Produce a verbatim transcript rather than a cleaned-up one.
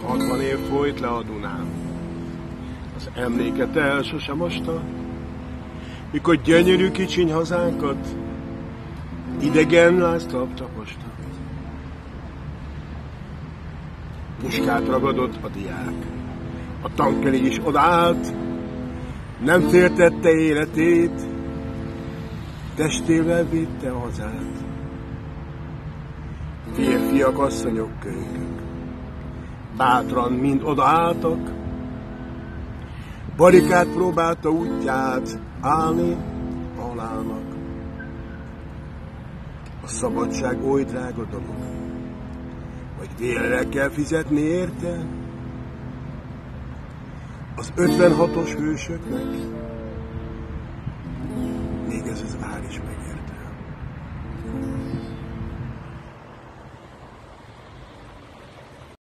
Hatvan év folyt le a Dunán. Az emléket el sosem mosta, mikor gyönyörű kicsiny hazánkat idegen láztalp taposta. Puskát ragadott a diák, a tank elé is odállt, nem féltette életét, testével védte a hazát. Férfiak, asszonyok, kölykök, bátran mind odaálltak, barikát próbálta útját állni a halálnak. A szabadság oly drága dolog, hogy vérrel kell fizetni érte. Az ötvenhatos hősöknek